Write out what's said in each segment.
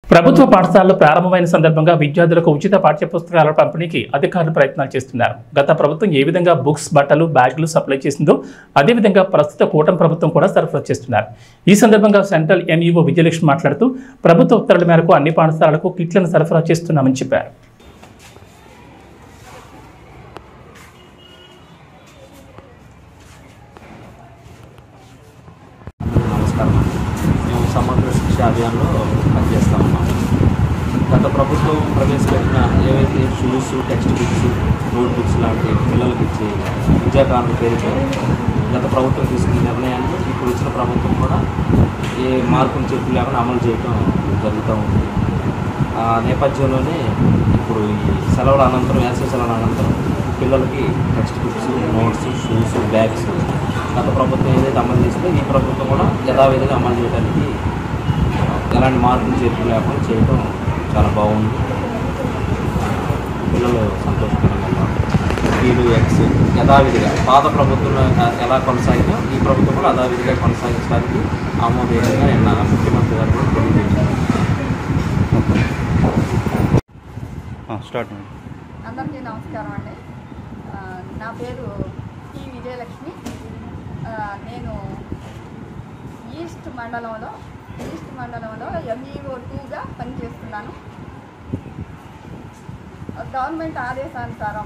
ప్రభుత్వ పాఠశాలలు ప్రారంభమైన సందర్భంగా విద్యార్థులకు ఉచిత పాఠ్యపుస్తకాల పంపిణీకి అధికారులు ప్రయత్నాలు చేస్తున్నారు. గత ప్రభుత్వం ఏ విధంగా బుక్స్, బట్టలు, బ్యాగులు సప్లై చేసిందో అదేవిధంగా ప్రస్తుత కూటమి ప్రభుత్వం కూడా సరఫరా చేస్తున్నారు. ఈ సందర్భంగా సెంట్రల్ ఎంఈఓ విజయలక్ష్మి మాట్లాడుతూ ప్రభుత్వ ఉత్తర్వుల మేరకు అన్ని పాఠశాలలకు కిట్లను సరఫరా చేస్తున్నామని చెప్పారు. సమగ్ర శిక్ష అభియాన్లో పనిచేస్తూ ఉన్నాం. గత ప్రభుత్వం ప్రవేశపెట్టిన ఏవైతే shoes, text books, note books లాంటి పిల్లలకి ఇచ్చే విద్యాకారుల పేరుతో గత ప్రభుత్వం తీసుకున్న నిర్ణయాన్ని ఇప్పుడు వచ్చిన ప్రభుత్వం కూడా ఏ మార్పులు చేతులు లేకుండా అమలు చేయడం జరుగుతూ ఉంది. ఆ నేపథ్యంలోనే ఇప్పుడు ఈ సెలవుల అనంతరం, వేసవి సెలవుల అనంతరం పిల్లలకి text books, notes, shoes, bags గత ప్రభుత్వం ఏదైతే అమలు చేసిందో ఈ ప్రభుత్వం కూడా యథావిధిగా అమలు చేయడానికి ఎలాంటి మార్పులు చేతులు లేకుండా చేయడం చాలా బాగుంది. పిల్లలు సంతోషకరంగా ఉన్నారు. వీళ్ళు ఎక్స్ యథావిధిగా పాత ప్రభుత్వం ఎలా కొనసాగినా ఈ ప్రభుత్వం కూడా యథావిధిగా కొనసాగించడానికి ఆమోదయోగ్యంగా నిన్న ముఖ్యమంత్రి గారు కూడా తెలియజేశారు. అందరికీ నమస్కారం అండి. నా పేరు టి విజయలక్ష్మి. నేను ఈస్ట్ మండలంలో ఎంఈఓ2గా పనిచేస్తున్నాను. గవర్నమెంట్ ఆదేశానుసారం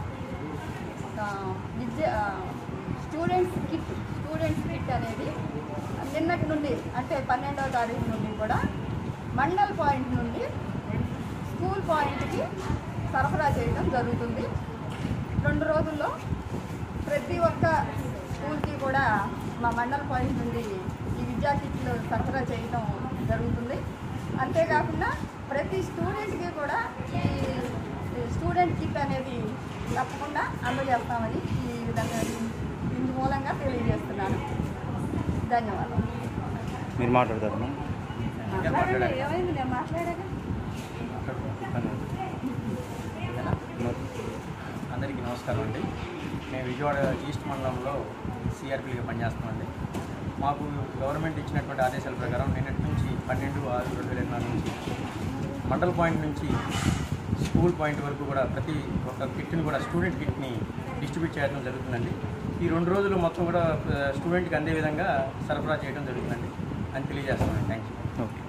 స్టూడెంట్స్ కిట్ అనేది నిన్నటి నుండి అంటే 12వ తారీఖు నుండి కూడా మండల్ పాయింట్ నుండి స్కూల్ పాయింట్కి సరఫరా చేయడం జరుగుతుంది. 2 రోజుల్లో ప్రతి ఒక్క స్కూల్కి కూడా మా మండల్ పాయింట్ నుండి ఈ విద్యా కిట్లు సరఫరా చేయడం జరుగుతుంది. అంతేకాకుండా ప్రతి స్టూడెంట్కి కూడా ఈ స్టూడెంట్ కిట్ అనేది తప్పకుండా అందజేస్తామని ఈ విధంగా ఇందు మూలంగా తెలియజేస్తున్నాను. ధన్యవాదాలు. మీరు మాట్లాడతారు. ఏమైంది? నేను మాట్లాడాక అందరికీ నమస్కారం అండి. మేము విజయవాడ ఈస్ట్ మండలంలో సిఆర్పీగా పనిచేస్తామండి. మాకు గవర్నమెంట్ ఇచ్చినటువంటి ఆదేశాల ప్రకారం నిన్నటి నుంచి 12/6/2024 నుంచి మండల్ పాయింట్ నుంచి స్కూల్ పాయింట్ వరకు కూడా ప్రతి ఒక్క కిట్ని కూడా స్టూడెంట్ కిట్ని డిస్ట్రిబ్యూట్ చేయడం జరుగుతుందండి. ఈ 2 రోజులు మొత్తం కూడా స్టూడెంట్కి అందే విధంగా సరఫరా చేయడం జరుగుతుందండి అని తెలియజేస్తామండి. Thank you. ఓకే.